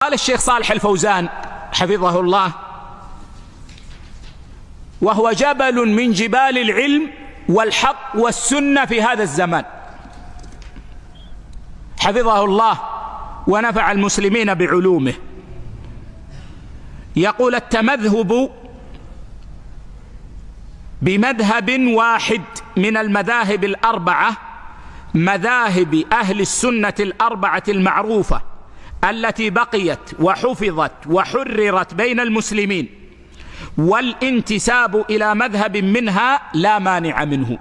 قال الشيخ صالح الفوزان حفظه الله، وهو جبل من جبال العلم والحق والسنة في هذا الزمان، حفظه الله ونفع المسلمين بعلومه. يقول: التمذهب بمذهب واحد من المذاهب الأربعة، مذاهب أهل السنة الأربعة المعروفة التي بقيت وحفظت وحررت بين المسلمين، والانتساب إلى مذهب منها لا مانع منه.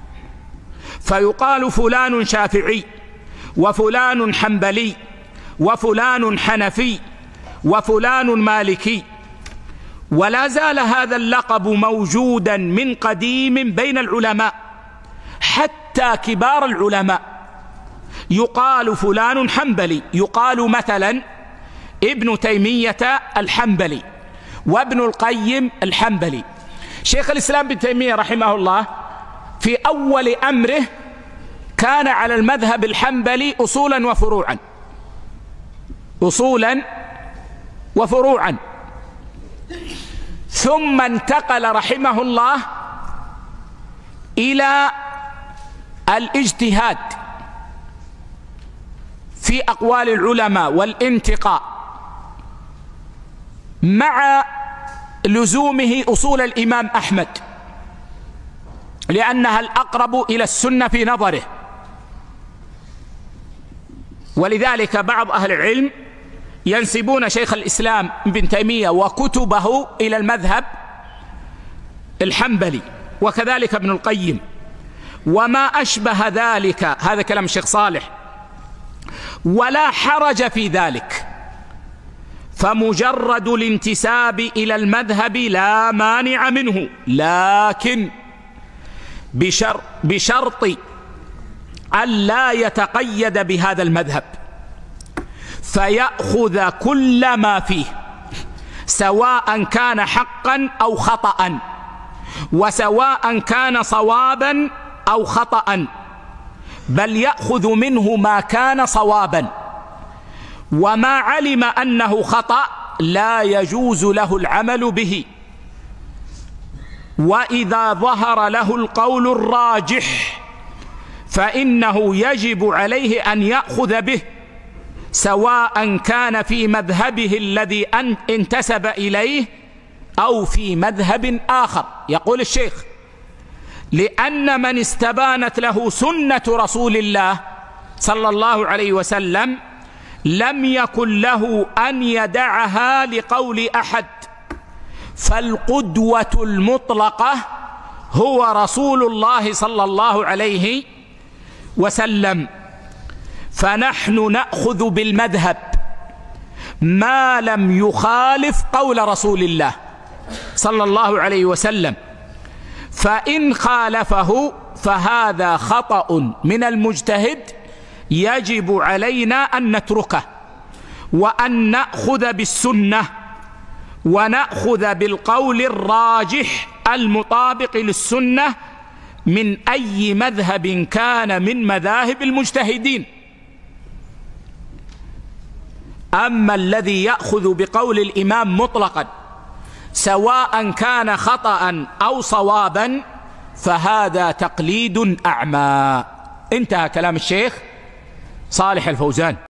فيقال فلان شافعي، وفلان حنبلي، وفلان حنفي، وفلان مالكي، ولا زال هذا اللقب موجودا من قديم بين العلماء، حتى كبار العلماء يقال فلان حنبلي، يقال مثلا ابن تيمية الحنبلي، وابن القيم الحنبلي. شيخ الإسلام ابن تيمية رحمه الله في أول أمره كان على المذهب الحنبلي أصولا وفروعا، أصولا وفروعا، ثم انتقل رحمه الله إلى الاجتهاد في أقوال العلماء والانتقاء، مع لزومه أصول الإمام أحمد، لأنها الأقرب إلى السنة في نظره. ولذلك بعض أهل العلم ينسبون شيخ الإسلام ابن تيمية وكتبه إلى المذهب الحنبلي، وكذلك ابن القيم وما أشبه ذلك. هذا كلام الشيخ صالح، ولا حرج في ذلك، فمجرد الانتساب إلى المذهب لا مانع منه، لكن بشرط أن لا يتقيد بهذا المذهب، فيأخذ كل ما فيه، سواء كان حقا أو خطأ، وسواء كان صوابا أو خطأ، بل يأخذ منه ما كان صوابا، وما علم أنه خطأ لا يجوز له العمل به. وإذا ظهر له القول الراجح فإنه يجب عليه أن يأخذ به، سواء كان في مذهبه الذي انتسب إليه أو في مذهب آخر. يقول الشيخ: لأن من استبانت له سنة رسول الله صلى الله عليه وسلم لم يكن له أن يدعها لقول أحد، فالقدوة المطلقة هو رسول الله صلى الله عليه وسلم. فنحن نأخذ بالمذهب ما لم يخالف قول رسول الله صلى الله عليه وسلم، فإن خالفه فهذا خطأ من المجتهد يجب علينا أن نتركه، وأن نأخذ بالسنة، ونأخذ بالقول الراجح المطابق للسنة من أي مذهب كان من مذاهب المجتهدين. أما الذي يأخذ بقول الإمام مطلقا سواء كان خطأ أو صوابا فهذا تقليد أعمى. انتهى كلام الشيخ صالح الفوزان.